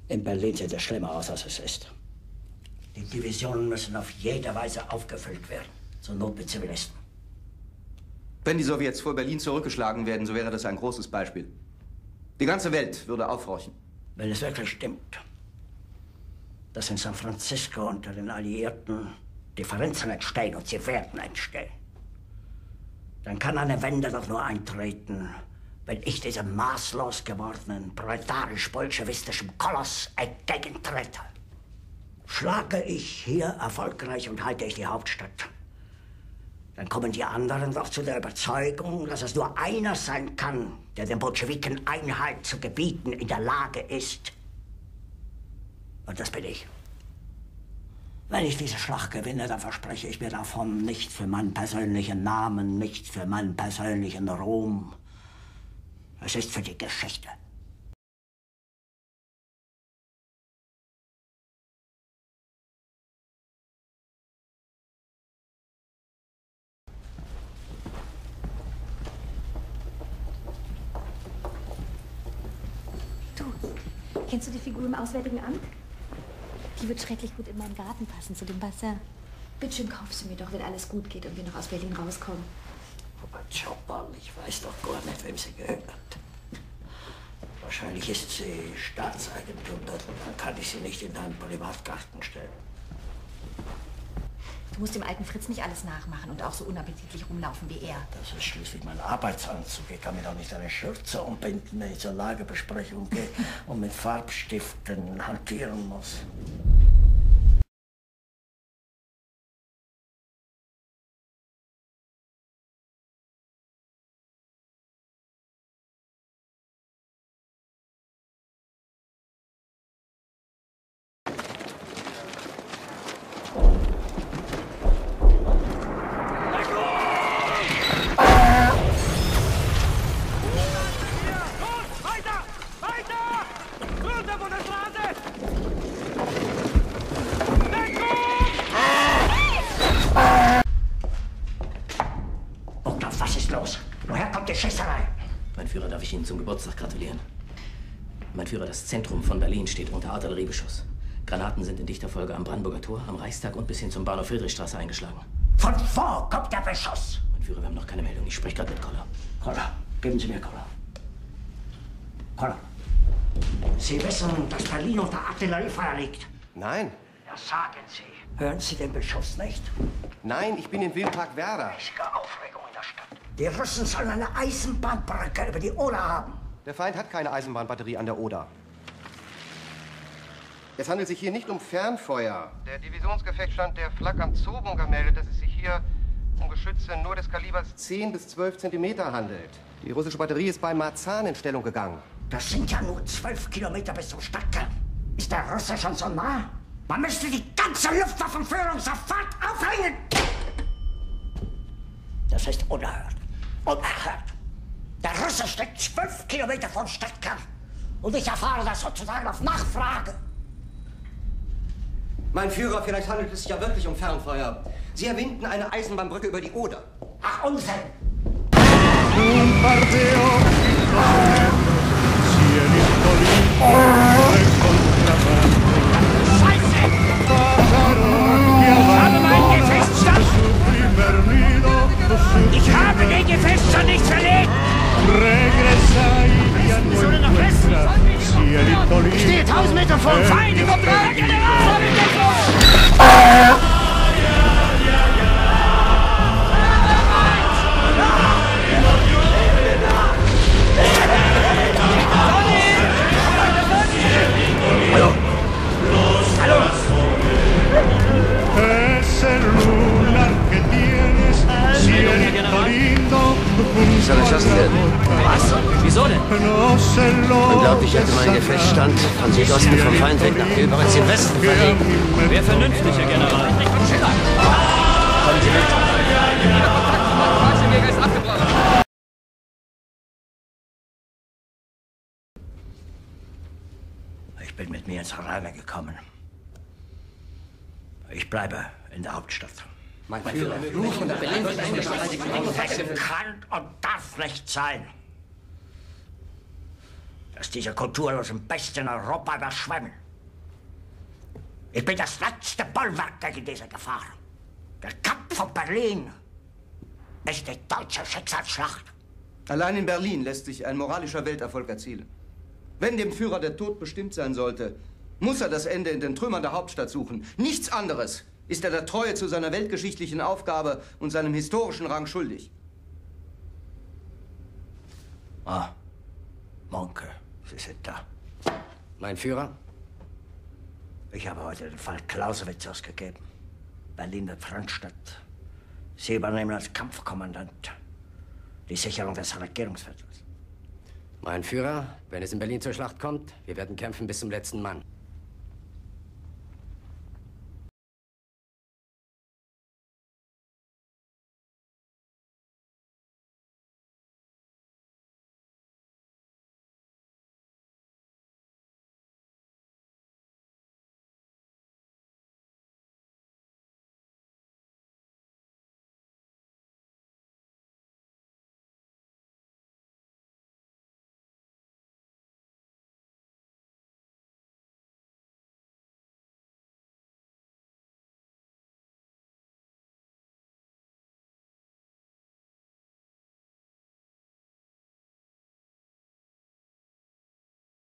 In Berlin sieht es schlimmer aus, als es ist. Die Divisionen müssen auf jede Weise aufgefüllt werden. Zur Not mit Zivilisten. Wenn die Sowjets vor Berlin zurückgeschlagen werden, so wäre das ein großes Beispiel. Die ganze Welt würde aufhorchen. Wenn es wirklich stimmt, dass in San Francisco unter den Alliierten Differenzen entstehen und sie werden entstehen, dann kann eine Wende doch nur eintreten, wenn ich diesem maßlos gewordenen, proletarisch-bolschewistischen Koloss entgegentrete. Schlage ich hier erfolgreich und halte ich die Hauptstadt, dann kommen die anderen doch zu der Überzeugung, dass es nur einer sein kann, der den Bolschewiken Einhalt zu gebieten in der Lage ist. Und das bin ich. Wenn ich diese Schlacht gewinne, dann verspreche ich mir davon nicht für meinen persönlichen Namen, nicht für meinen persönlichen Ruhm. Es ist für die Geschichte. Du, kennst du die Figur im Auswärtigen Amt? Die wird schrecklich gut in meinen Garten passen, zu dem Bassin. Bitte schön, kauf sie mir doch, wenn alles gut geht und wir noch aus Berlin rauskommen. Aber Jodl, ich weiß doch gar nicht, wem sie gehört. Wahrscheinlich ist sie Staatseigentum, dann kann ich sie nicht in deinen Privatgarten stellen. Du musst dem alten Fritz nicht alles nachmachen und auch so unappetitlich rumlaufen wie er. Das ist schließlich mein Arbeitsanzug. Ich kann mir doch nicht eine Schürze umbinden, wenn ich zur Lagebesprechung gehe und mit Farbstiften hantieren muss. Zum Geburtstag gratulieren. Mein Führer, das Zentrum von Berlin steht unter Artilleriebeschuss. Granaten sind in dichter Folge am Brandenburger Tor, am Reichstag und bis hin zum Bahnhof Friedrichstraße eingeschlagen. Von wo kommt der Beschuss? Mein Führer, wir haben noch keine Meldung. Ich spreche gerade mit Koller. Koller, geben Sie mir Koller. Koller, Sie wissen, dass Berlin unter Artilleriefeuer liegt? Nein. Ja, sagen Sie. Hören Sie den Beschuss nicht? Nein, ich bin in Wildpark Werder. Richtige Aufregung in der Stadt. Die Russen sollen eine Eisenbahnbrücke über die Oder haben. Der Feind hat keine Eisenbahnbatterie an der Oder. Es handelt sich hier nicht um Fernfeuer. Der Divisionsgefechtsstand der Flak am Zoobunker meldet, dass es sich hier um Geschütze nur des Kalibers 10 bis 12 Zentimeter handelt. Die russische Batterie ist bei Marzahn in Stellung gegangen. Das sind ja nur 12 Kilometer bis zum Stadtkern. Ist der Russe schon so nah? Man müsste die ganze Luftwaffenführung sofort aufhängen! Das ist unerhört. Unerhört. Der Russe steckt 12 Kilometer vom Stadtkern. Und ich erfahre das sozusagen auf Nachfrage. Mein Führer, vielleicht handelt es sich ja wirklich um Fernfeuer. Sie erwinden eine Eisenbahnbrücke über die Oder. Ach, Unsinn! Scheiße! Ich habe meinen Gefechtsstand! Ich habe den Gefechtsstand nicht verlegt! Wieso denn nach Westen? Ich stehe 1000 Meter vor dem Feind! Herr General! Ich soll erschossen werden. Was? Wieso denn? Man glaubt, ich hätte meinen Gefechtsstand von Südosten vom Feind weg nach Göberitz im Westen verlegen. Wer vernünftig, Herr General. Kommen Sie mit. Maximilian ist abgebrochen. Ich bin mit mir ins Reine gekommen. Ich bleibe in der Hauptstadt. Mein Führer, von der Berlin wird Das kann und darf nicht sein. dass diese kulturlosen Bestien Europa überschwemmen. Ich bin das letzte Bollwerk gegen diese Gefahr. Der Kampf von Berlin ist die deutsche Schicksalsschlacht. Allein in Berlin lässt sich ein moralischer Welterfolg erzielen. Wenn dem Führer der Tod bestimmt sein sollte, muss er das Ende in den Trümmern der Hauptstadt suchen. Nichts anderes ist er der Treue zu seiner weltgeschichtlichen Aufgabe und seinem historischen Rang schuldig. Ah, Mohnke, Sie sind da. Mein Führer? Ich habe heute den Fall Clausewitz ausgegeben. Berlin wird Frontstadt. Sie übernehmen als Kampfkommandant die Sicherung des Regierungsviertels. Mein Führer, wenn es in Berlin zur Schlacht kommt, wir werden kämpfen bis zum letzten Mann.